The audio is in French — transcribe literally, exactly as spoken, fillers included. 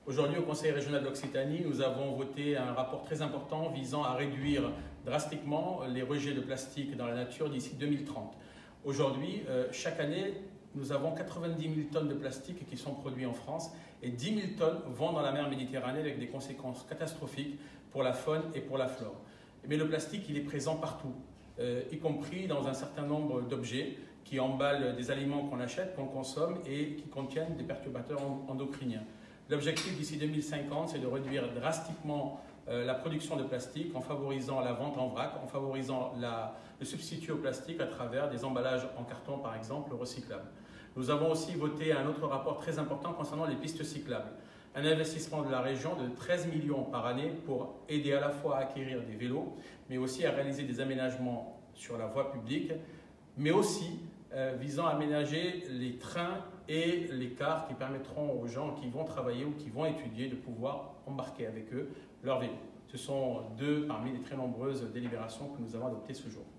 Aujourd'hui, au Conseil régional d'Occitanie, nous avons voté un rapport très important visant à réduire drastiquement les rejets de plastique dans la nature d'ici deux mille trente. Aujourd'hui, euh, chaque année, nous avons quatre-vingt-dix mille tonnes de plastique qui sont produits en France et dix mille tonnes vont dans la mer Méditerranée avec des conséquences catastrophiques pour la faune et pour la flore. Mais le plastique, il est présent partout, euh, y compris dans un certain nombre d'objets qui emballent des aliments qu'on achète, qu'on consomme et qui contiennent des perturbateurs endocriniens. L'objectif d'ici deux mille cinquante, c'est de réduire drastiquement euh, la production de plastique en favorisant la vente en vrac, en favorisant la, le substitut au plastique à travers des emballages en carton, par exemple, recyclables. Nous avons aussi voté un autre rapport très important concernant les pistes cyclables. Un investissement de la région de treize millions par année pour aider à la fois à acquérir des vélos, mais aussi à réaliser des aménagements sur la voie publique, mais aussi euh, visant à aménager les trains et les cars qui permettront aux gens qui vont travailler ou qui vont étudier de pouvoir embarquer avec eux leur vélo. Ce sont deux parmi les très nombreuses délibérations que nous avons adoptées ce jour.